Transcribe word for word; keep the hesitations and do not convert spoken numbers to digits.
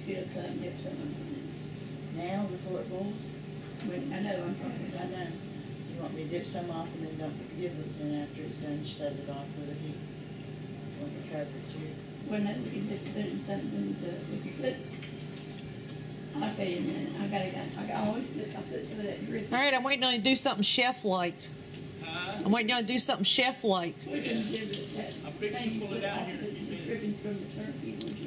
still cut and dip some of it. Now, before it boils? When, I know I'm talking I about know. You want me to dip some off and then don't put the giblets in after it's done, shut it off with a heat. Want to cover it too. when that, we can dip it in something to, we could put, I'll tell you in a minute, I gotta, I gotta always put, I put some of that drip. All right, I'm waiting on you to do something chef-like. Huh? I'm waiting on you to do something chef-like. Put some giblets, that I'm fixing to thing you pull it put out off here in a the few minutes. drippings from the turkey, when you